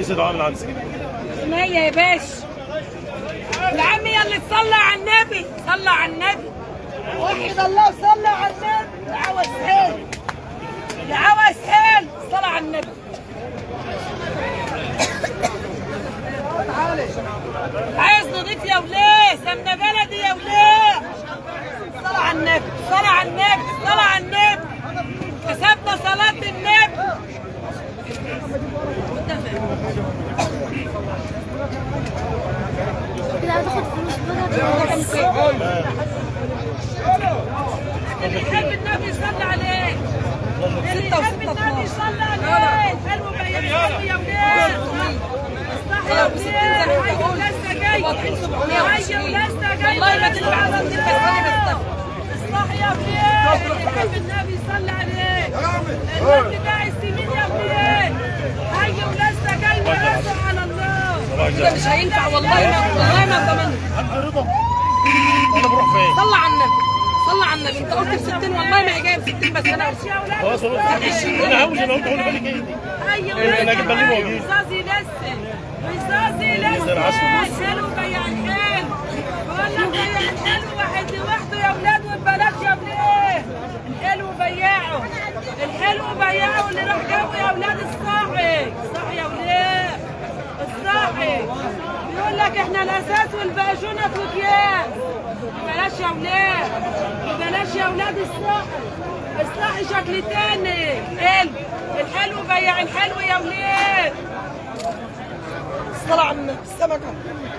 كيس دعاء من عندك. اسمها يا باشا العمية اللي تصلى على النبي، صلى على النبي، وحد الله وصلى على النبي. العوز حيل، العوز حيل، صلى على النبي. عايز نضيف يا وليه، سمنة بلدي يا وليه. صلى على النبي، صلى على النبي، صلى على النبي. كسبنا صلاة النبي. كده هتاخد فلوس بقى. اللي يحب النبي يصلي عليه، اللي يحب النبي يصلي عليه. حلو بيان يا ولاد، اصلح يا ولاد. حي ولسه جاي، حي ولسه جاي. والله ما تلعب على النبي. اصلح يا ولاد، اللي يحب النبي يصلي عليه. النبي داعي السمين يا ولاد. حي ولسه جاي وراسه على الله. كده مش هينفع والله ما ضمنت. انا بروح فين؟ صلى على النبي، صلى على النبي. انت قلت ب 60 والله ما هي جايه ب 60 بس انا خلاص انا هوز انا قلت خلي بالك ايه دي؟ انا اجيب بالي موجود. رصاصي لسه، رصاصي لسه. حلو بيع الحلو، بقول لك بيع الحلو واحد لوحده يا ولاد وببلاش يا ولاد. الحلو بياعه، الحلو بياعه اللي راح جابه يا ولاد. الصاحي، الصاحي يا ولاد، الصاحي. بيقول لك احنا الاساس والباقي شنط وكياس. ببلاش يا ولاد، ببلاش يا ولاد. الصاحي، الصاحي شكل تاني. حلو، الحلو بيع الحلو يا ولاد. الصلاة على النبي. السمكة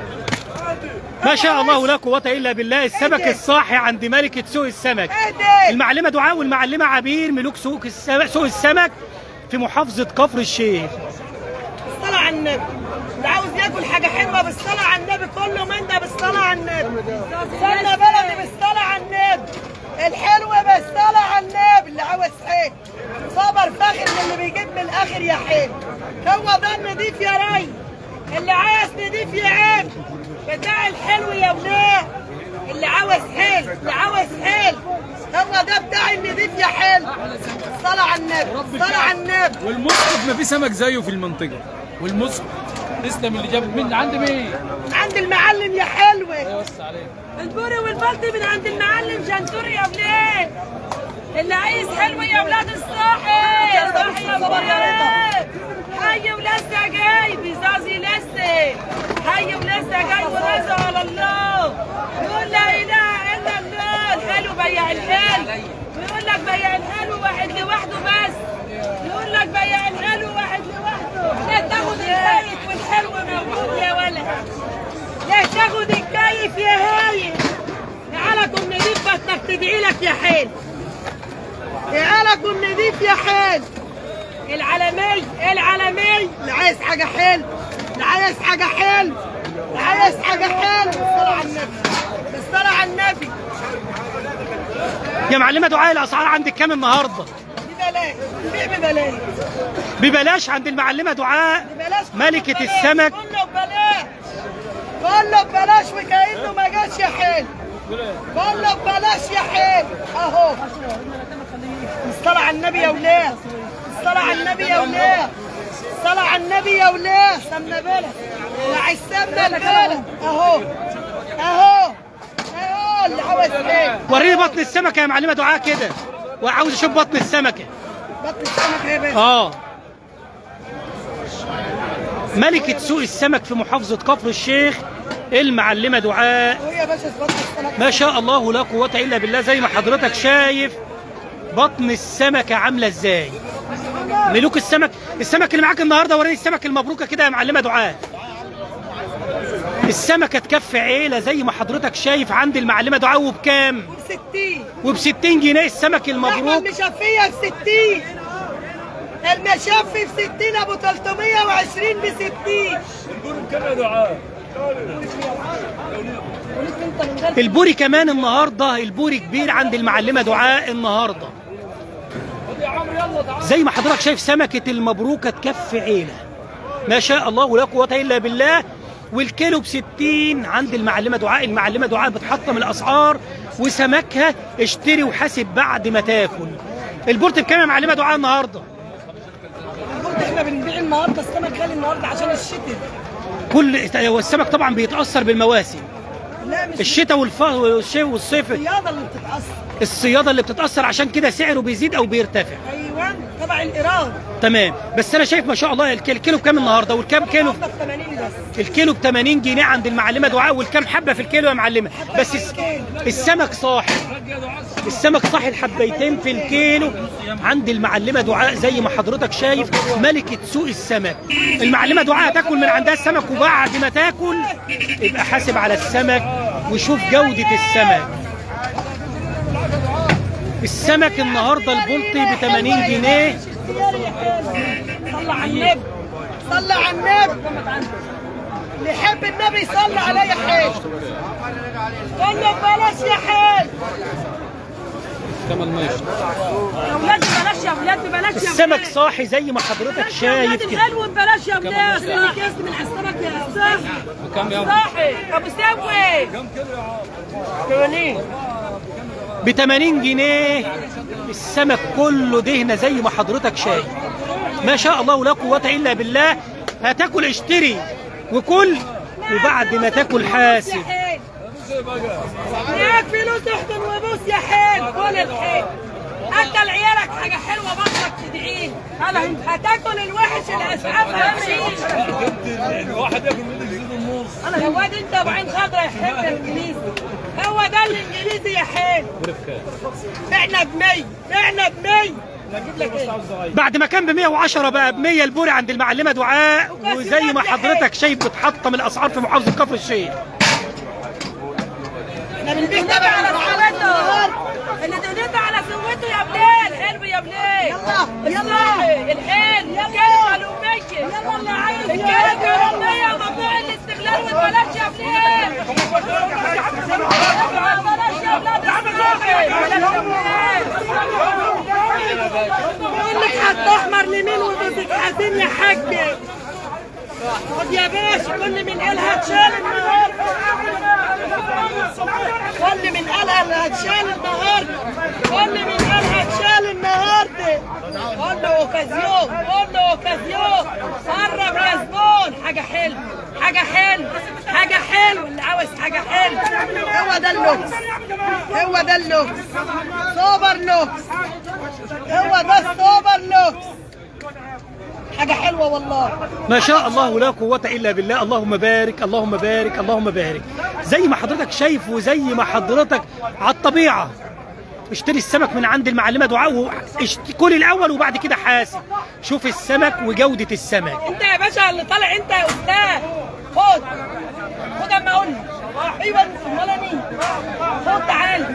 ما شاء الله لا قوة إلا بالله. السمك الصاحي عند ملكة سوق السمك المعلمة دعاء والمعلمة عبير، ملوك سوق السمك في محافظة كفر الشيخ. الصلاة على النبي. اللي عاوز ياكل حاجة حلوة بالصلاة على النبي كله من ده بالصلاة على النبي. سمنة بلدي بالصلاة على النبي. الحلوة بالصلاة على النبي. اللي عاوز حيل صبر فاخر من اللي بيجيب من الآخر يا حيل. هو ده النضيف يا ري. اللي عايز نضيف يا عم بتاع الحلو يا ولاد. اللي عاوز حيل، اللي عاوز حيل هو ده بتاع النضيف يا حيل. صلاة على النبي، صلاة على النبي. والمصحف ما في سمك زيه في المنطقة. والمصحف تسلم اللي جابت من عند مين؟ عند المعلم يا حلوة. يوسع عليك. البوري والبلطي من عند المعلم جنتوري يا ولاد. اللي عايز حلو يا ولاد. الصاحي، الصاحي يا ولاد. حي ولسه جاي بزازي لسه. حي ولسه جاي ورزق على الله. يقول لا اله الا الله. الحلو بيع الحلو. ويقول لك بيع الحلو واحد لوحده بس. يقول لك بيع الحلو واحد لوحده. لا تاخد الكيف والحلو موجود يا ولد. لا تاخد الكيف يا هايل. تعالكم نضيف بطنك تدعي لك يا حيل. تعالكم نضيف يا حيل. العالمي، العالمي. اللي عايز حاجة حلو، اللي عايز حاجة حلو، اللي عايز حاجة حلو. بالصلاة على النبي، بالصلاة على النبي. يا معلمة دعاء الأسعار عندك كام النهاردة؟ ببلاش، بيع ببلاش. ببلاش عند المعلمة دعاء ببلاش ملكة ببلاش. السمك. كله ببلاش، كله ببلاش وكأنه ما جاش يا حيل. كله ببلاش يا حيل. اهو الصلاة على النبي يا ولاد، الصلاة على النبي يا ولاد، الصلاة على النبي يا ولاد. سمنة بلد، مع السمنة البلد. اهو اهو اهو. اللي عاوز ايه؟ وريني بطن السمكة يا معلمة دعاء كده، وعاوز اشوف بطن السمكة. بطن السمكة يا باشا. ملكة سوق السمك في محافظة كفر الشيخ المعلمة دعاء. اهو يا باشا بطن السمكة. ما شاء الله لا قوة إلا بالله. زي ما حضرتك شايف بطن السمكة عاملة ازاي. ملوك السمك، السمك اللي معاك النهارده وريني السمك المبروكة كده يا معلمة دعاء. السمكة تكفي عيلة زي ما حضرتك شايف عند المعلمة دعاء. وبكام؟ ب60. وب60 جنيه السمك المبروك. المشفية ب60. المشفي ب60 ابو 320 ب60. البوري كمان النهارده، البوري كبير عند المعلمة دعاء النهارده. زي ما حضرتك شايف سمكة المبروكة تكفي عيلة. ما شاء الله ولا قوة إلا بالله. والكيلو ب60 عند المعلمة دعاء. المعلمة دعاء بتحطم الأسعار وسمكها اشتري وحاسب بعد ما تاكل. البورت بكام يا معلمة دعاء النهارده؟ البورت احنا بنبيع النهارده السمك غالي النهارده عشان الشتاء. والسمك طبعا بيتاثر بالمواسم. لا مش الشتاء والصيف الصياده اللي بتتاثر. الصياده اللي بتتاثر، عشان كده سعره بيزيد او بيرتفع. ايوه تبع الايراد. تمام. بس انا شايف ما شاء الله الكيلو بكام النهارده؟ والكام كيلو؟ ب 80 بس. الكيلو ب 80 جنيه عند المعلمه دعاء. والكام حبه في الكيلو يا معلمه؟ بس السمك صاحي. السمك صاحي الحبيتين في الكيلو عند المعلمه دعاء زي ما حضرتك شايف، ملكه سوق السمك. المعلمه دعاء تاكل من عندها السمك، وبعد ما تاكل يبقى حاسب على السمك وشوف جوده السمك. السمك النهارده البلطي ب 80 جنيه. صلى على النبي، صلى على النبي، اللي يحب النبي يصلي عليه يا حاج. قول له بلاش يا حاج. كمان ماشي يا ولاد بلاش، يا ولاد بلاش، يا السمك صاحي زي ما حضرتك شايف كده. الحلو بلاش يا ولاد. كيس من السمك يا صاحي. وكم يا صاحي ابو سوي. كم كيلو يا عم؟ 80 ب 80 جنيه. السمك كله دهنه زي ما حضرتك شايف. ما شاء الله ولا قوه الا بالله. هتاكل اشتري وكل، وبعد ما تاكل حاسب. معاك فلوس احضن وبوس يا حيل. كل الحيل اكل عيالك حاجه حلوه بطلك تدعين. هتاكل الوحش اللي اسعافها ماشيين. واحد ياكل منك يزيد النص. يا واد انت ابو عين خضرا يا حيل الانجليزي. هو ده الانجليزي يا حيل. بعنا ب 100، بعنا ب 100. بعد ما كان ب 110 بقى ب 100 البوري عند المعلمه دعاء. وزي ما حضرتك شايف بتحطم الاسعار في محافظه كفر الشيخ. احنا بنبيع تبع على سويته. اللي تقدر على سويته يا بلال. حلو يا بلال. يلا يلا الحيل. كلمه الاميه. يلا اللي عايز الكلمه الاميه. ممنوع الاستغلال والبلاش يا بلال. بلاش يا بلال. بقول لك حط احمر لمين وجوزك حزين يا حاج. خد يا باشا. كل من قالها اتشال النهارده. كل من قالها اتشال النهارده. كل من قالها اتشال النهارده. قول له اوكازيون، قول له اوكازيون. قرب يا زبون. حاجه حلوه، حاجه حلوه، حاجه حلوه. اللي عاوز حاجه حلوه هو ده اللوكس، هو ده اللوكس. سوبر لوكس، هو ده السوبر لوكس. حاجة حلوة والله. ما شاء الله ولا قوة إلا بالله. اللهم بارك، اللهم بارك، اللهم بارك. زي ما حضرتك شايف وزي ما حضرتك على الطبيعة. اشتري السمك من عند المعلمة دعاء. كل الأول وبعد كده حاسب. شوف السمك وجودة السمك. أنت يا باشا اللي طالع، أنت يا أستاذ. خد خد أما أقول لك. أيوه أمال أنا مين؟ خد تعالى.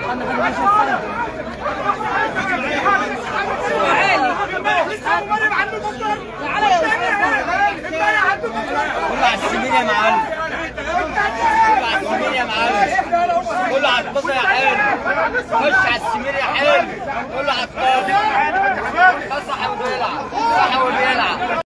كله على السمين يا معلم. كله على السمين يا معلم. كله على الطاسه يا حلو. خش على السمين يا حلو. كله على الطاسه. صح واللي يلعب، صح واللي يلعب.